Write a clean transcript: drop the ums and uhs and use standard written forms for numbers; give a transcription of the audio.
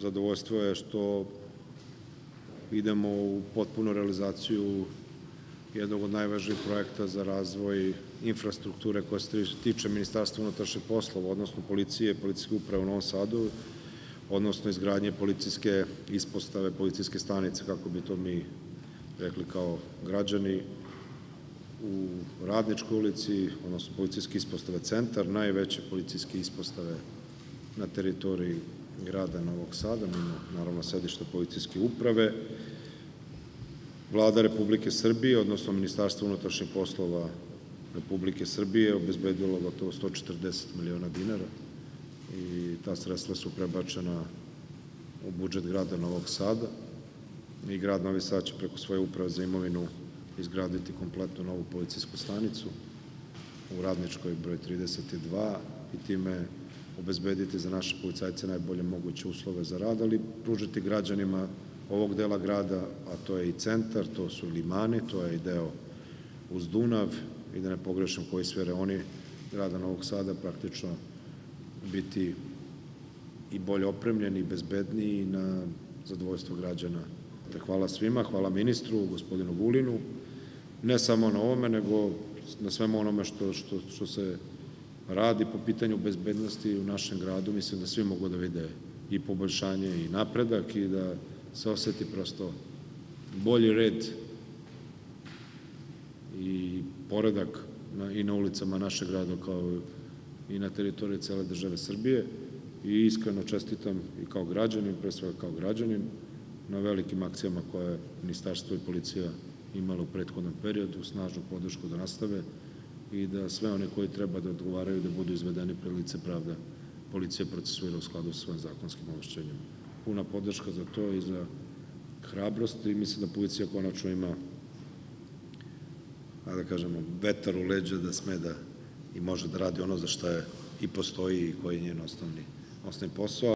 zadovoljstvo je što idemo u potpunu realizaciju jednog od najvažnijih projekta za razvoj infrastrukture koja se tiče Ministarstva unutrašnjih poslova, odnosno policije, policijske uprave u Novom Sadu, odnosno izgradnje policijske ispostave, policijske stanice, kako bi to mi rekli kao građani, u Radničkoj ulici, odnosno policijske ispostave Centar, najveće policijske ispostave na teritoriji grada Novog Sada, naravno sedište policijske uprave. Vlada Republike Srbije, odnosno Ministarstvo unutrašnjih poslova Republike Srbije obezbedilo gotovo 140 miliona dinara i ta sredstva su prebačena u budžet grada Novog Sada i grad Novi Sad će preko svoje uprave za imovinu izgraditi kompletnu novu policijsku stanicu u Radničkoj broj 32 i time obezbediti za naše policajce najbolje moguće uslove za rad, ali pružiti građanima ovog dela grada, a to je i Centar, to su limani, to je i deo uz Dunav i da ne pogrešim koji sve reoni grada Novog Sada, praktično biti i bolje opremljeni i bezbedniji na zadovoljstvo građana. Hvala svima, hvala ministru, gospodinu Vulinu, ne samo na ovome, nego na svemu onome što se radi po pitanju bezbednosti u našem gradu. Mislim da svi mogu da vide i poboljšanje i napredak i da se oseti prosto bolji red i poredak i na ulicama našeg grada kao i na teritoriji cele države Srbije i iskreno čestitam i kao građanin, pre svega kao građanin, na velikim akcijama koje je ministarstvo i policija imala u prethodnom periodu, snažnu podršku da nastave i da sve one koji treba da odgovaraju da budu izvedeni pred lice pravde policija procesuira u skladu sa svojim zakonskim ovlašćenjima. Puna podrška za to i za hrabrost i mislim da policija konačno ima, da kažemo, vetar u leđa da sme da i može da radi ono za što je i postoji i koji je njen osnovni posao.